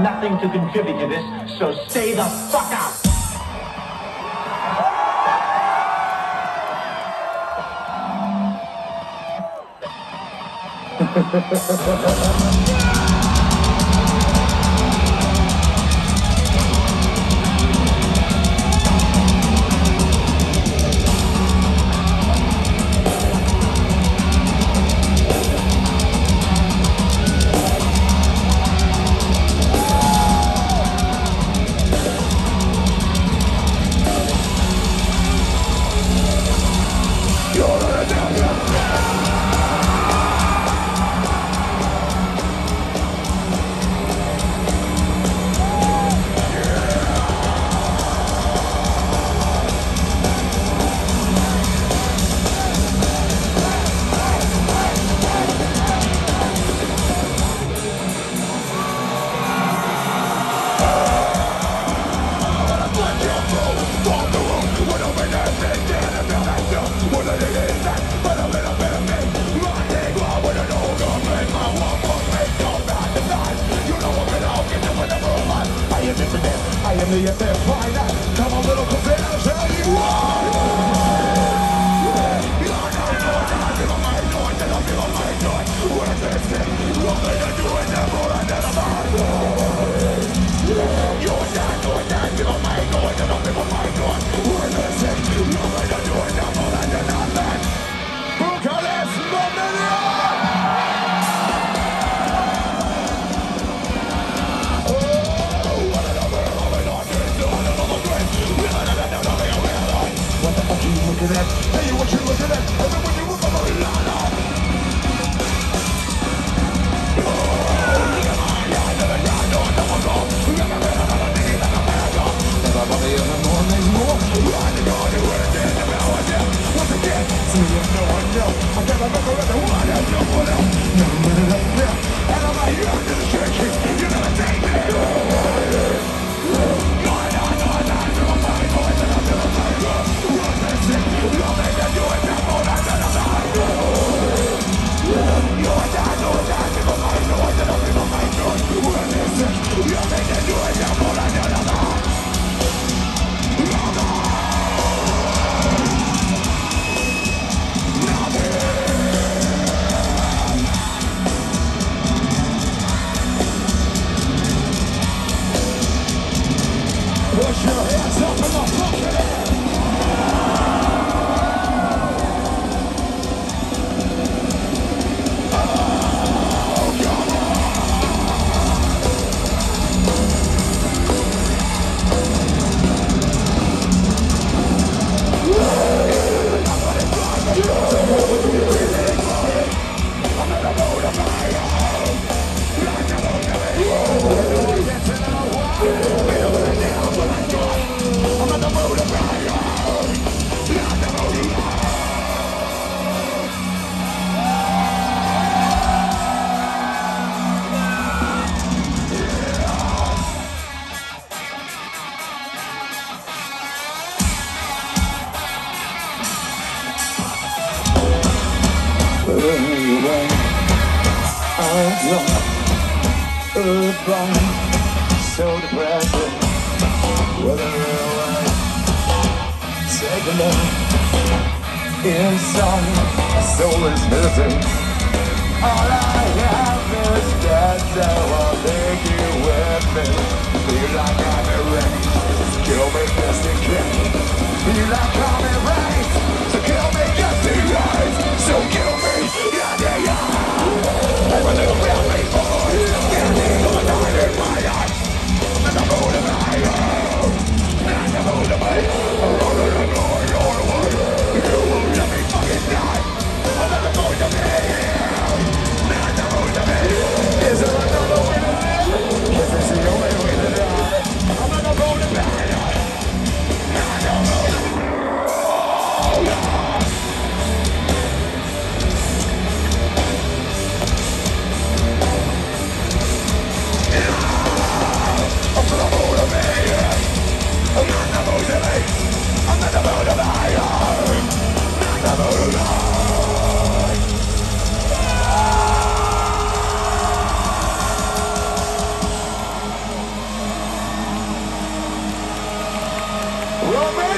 nothing to contribute to this, so stay the fuck out. So depressing, with a real life, take a look inside, my soul is missing. All I have is death, so I'll take you with me. Feel like I'm erased, kill me just in case. Feel like I'm erased, so kill me just in case. So kill me, yeah, yeah, yeah. I'm a little family boy, standing on the night in my eyes. And I'm out of my own, and I'm out of my own. I'm going all the way. You won't let me fucking die. I'm not going to be here. Not going to be here. Is there another way to live? Is this the only way to die? I'm not going to be here.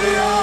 radio.